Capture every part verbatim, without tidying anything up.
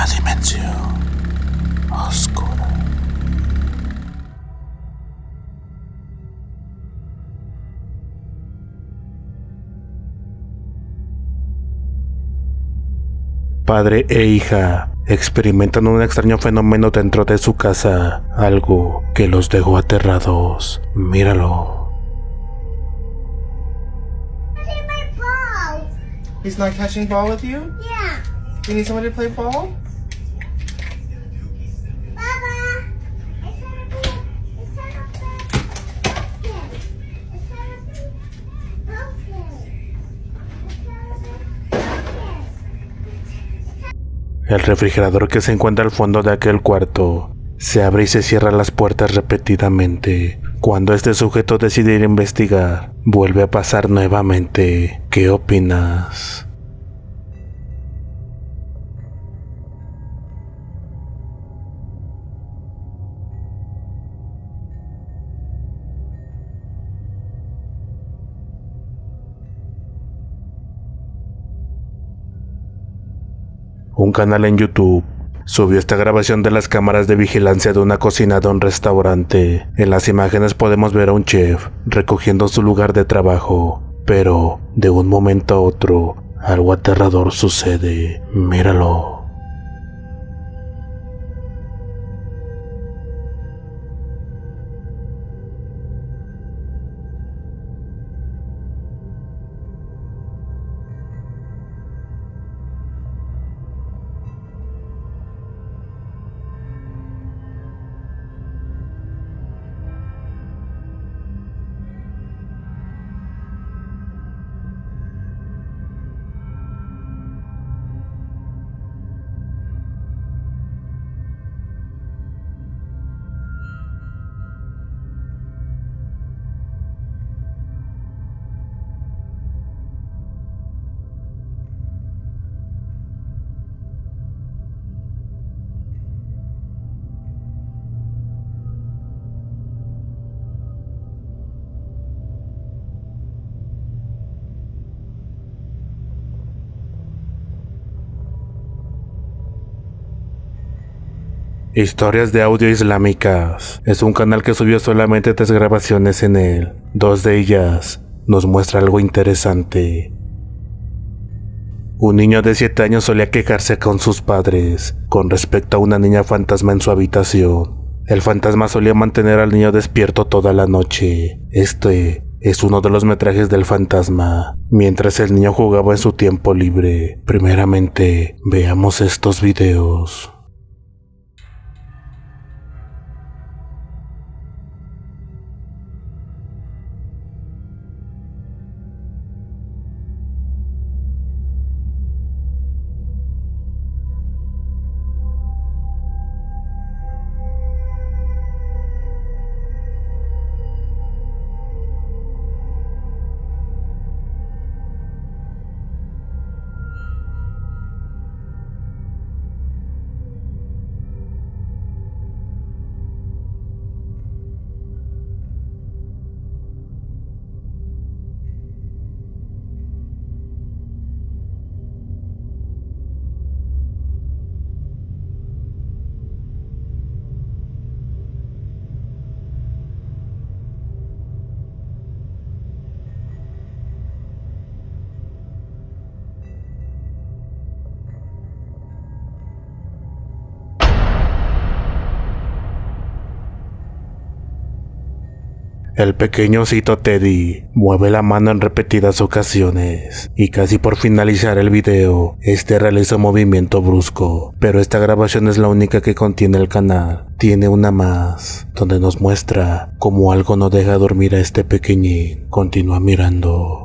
una dimensión oscura. Padre e hija experimentan un extraño fenómeno dentro de su casa, algo que los dejó aterrados. Míralo. He's not catching ball with you? Yeah. You need somebody to play ball? Baba, it's gonna be, it's gonna be broken. It's gonna be broken. It's gonna be broken. El refrigerador que se encuentra al fondo de aquel cuarto se abre y se cierra las puertas repetidamente. Cuando este sujeto decide ir a investigar, vuelve a pasar nuevamente. ¿Qué opinas? Un canal en YouTube subió esta grabación de las cámaras de vigilancia de una cocina de un restaurante. En las imágenes podemos ver a un chef recogiendo su lugar de trabajo, pero de un momento a otro algo aterrador sucede. Míralo. Historias de audio islámicas. Es un canal que subió solamente tres grabaciones en él. Dos de ellas nos muestra algo interesante. Un niño de siete años solía quejarse con sus padres con respecto a una niña fantasma en su habitación. El fantasma solía mantener al niño despierto toda la noche. Este es uno de los metrajes del fantasma, mientras el niño jugaba en su tiempo libre. Primeramente, veamos estos videos. El pequeñocito Teddy mueve la mano en repetidas ocasiones y casi por finalizar el video, este realiza un movimiento brusco, pero esta grabación es la única que contiene el canal. Tiene una más, donde nos muestra cómo algo no deja dormir a este pequeñín. Continúa mirando.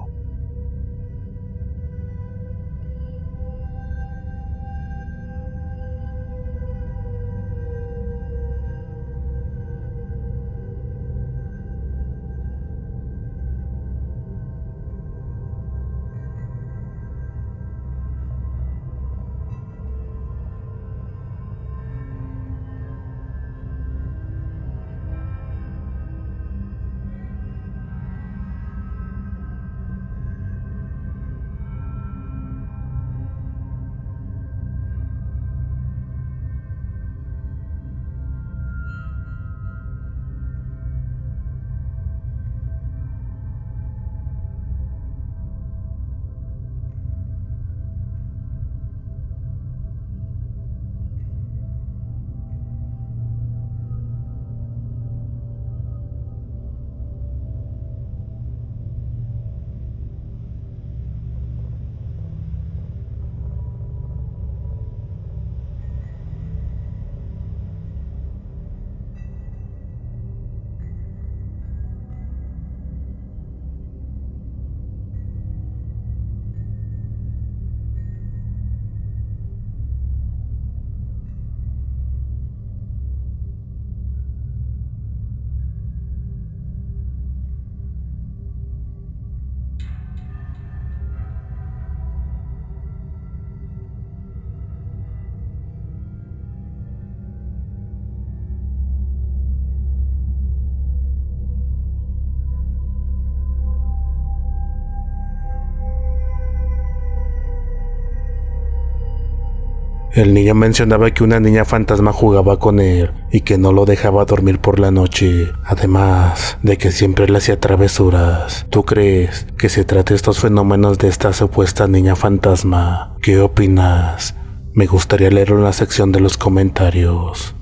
El niño mencionaba que una niña fantasma jugaba con él y que no lo dejaba dormir por la noche, además de que siempre le hacía travesuras. ¿Tú crees que se trata de estos fenómenos de esta supuesta niña fantasma? ¿Qué opinas? Me gustaría leerlo en la sección de los comentarios.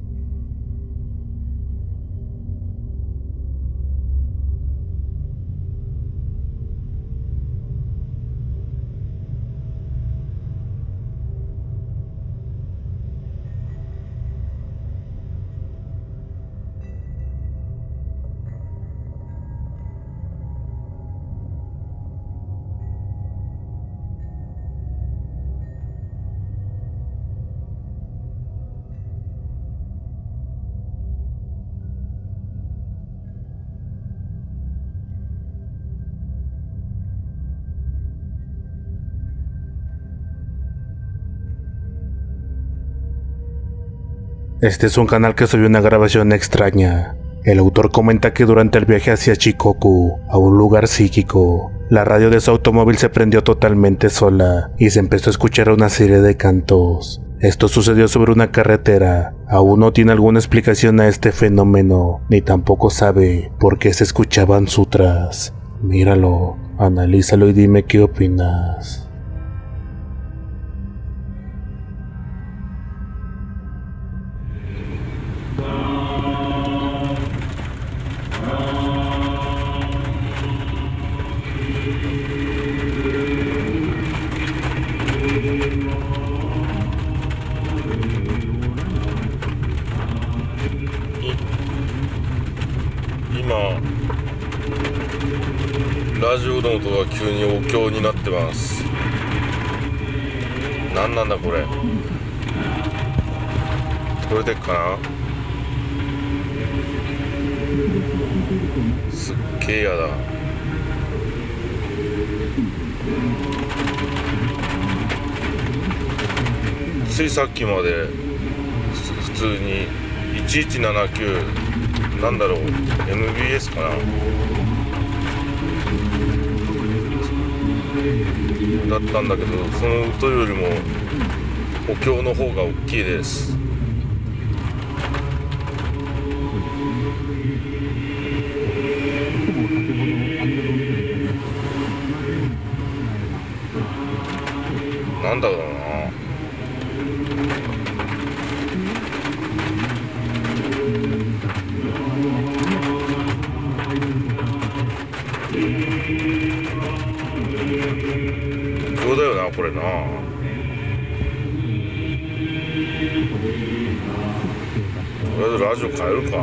Este es un canal que subió una grabación extraña. El autor comenta que durante el viaje hacia Shikoku, a un lugar psíquico, la radio de su automóvil se prendió totalmente sola y se empezó a escuchar una serie de cantos. Esto sucedió sobre una carretera. Aún no tiene alguna explicación a este fenómeno, ni tampoco sabe por qué se escuchaban sutras. Míralo, analízalo y dime qué opinas. 今ラジオの音が急にお経になってます。何なんだこれ。聞こえてっかな。すっげえやだ。ついさっきまで普通にいちいちななきゅうなんだろう エムビーエス かなだったんだけど、その音よりもお経の方が大きいです。なんだろうな。そうだよなこれな。とりあえずラジオ変えるか。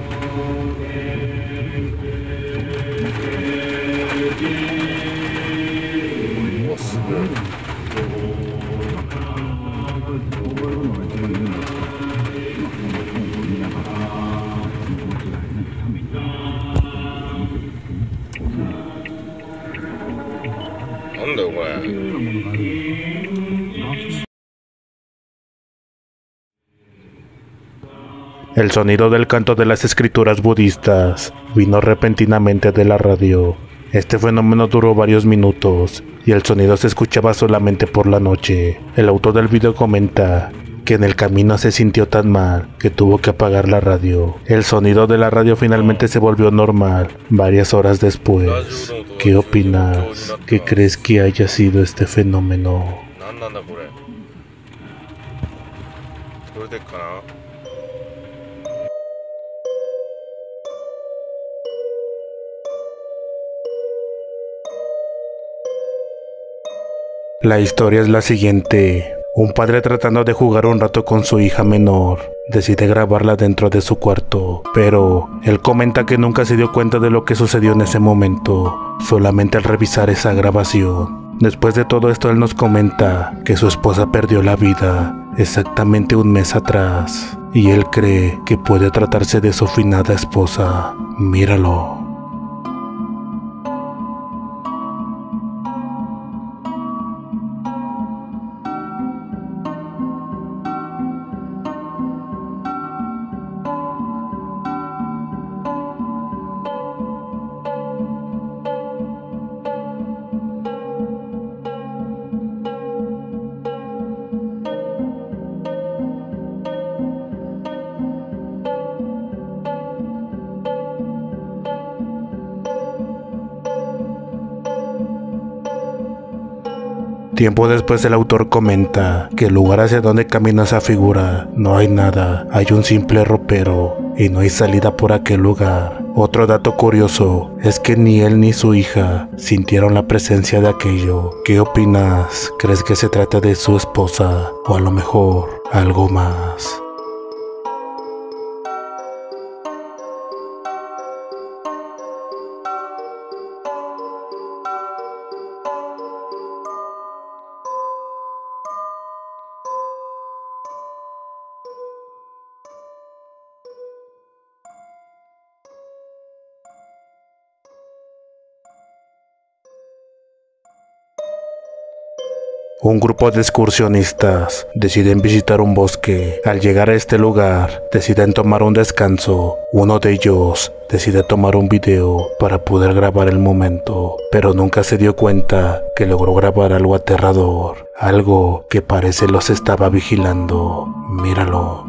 うわすげえ。なんだよこれ。 El sonido del canto de las escrituras budistas vino repentinamente de la radio. Este fenómeno duró varios minutos y el sonido se escuchaba solamente por la noche. El autor del video comenta que en el camino se sintió tan mal que tuvo que apagar la radio. El sonido de la radio finalmente se volvió normal varias horas después. ¿Qué opinas? ¿Qué crees que haya sido este fenómeno? La historia es la siguiente. Un padre tratando de jugar un rato con su hija menor decide grabarla dentro de su cuarto, pero él comenta que nunca se dio cuenta de lo que sucedió en ese momento, solamente al revisar esa grabación. Después de todo esto él nos comenta que su esposa perdió la vida exactamente un mes atrás y él cree que puede tratarse de su finada esposa. Míralo. Tiempo después el autor comenta que el lugar hacia donde camina esa figura no hay nada, hay un simple ropero y no hay salida por aquel lugar. Otro dato curioso es que ni él ni su hija sintieron la presencia de aquello. ¿Qué opinas? ¿Crees que se trata de su esposa o a lo mejor algo más? Un grupo de excursionistas deciden visitar un bosque. Al llegar a este lugar, deciden tomar un descanso. Uno de ellos decide tomar un video para poder grabar el momento, pero nunca se dio cuenta que logró grabar algo aterrador, algo que parece los estaba vigilando. Míralo.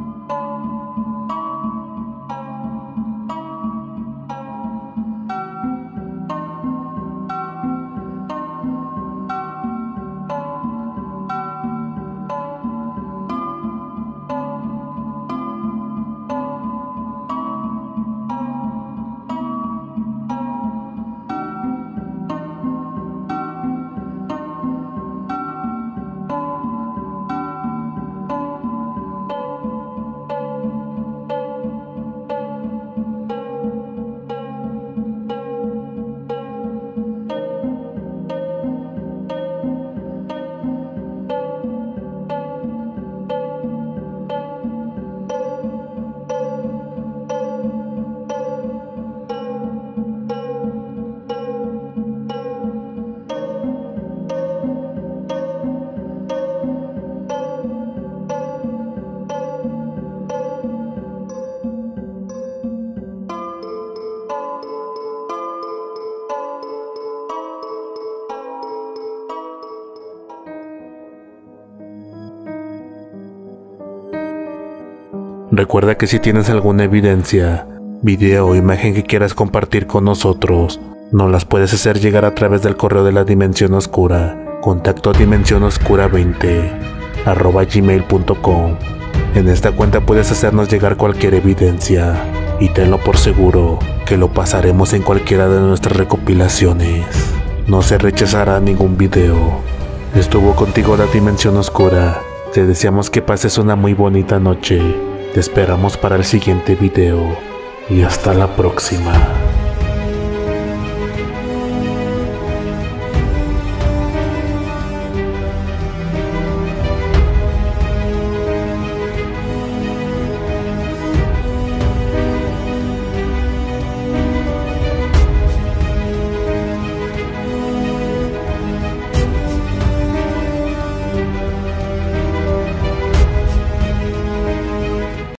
Recuerda que si tienes alguna evidencia, video o imagen que quieras compartir con nosotros, nos las puedes hacer llegar a través del correo de la Dimensión Oscura, contacto dimensión oscura veinte arroba gmail punto com. En esta cuenta puedes hacernos llegar cualquier evidencia y tenlo por seguro que lo pasaremos en cualquiera de nuestras recopilaciones. No se rechazará ningún video. Estuvo contigo la Dimensión Oscura. Te deseamos que pases una muy bonita noche. Te esperamos para el siguiente video y hasta la próxima.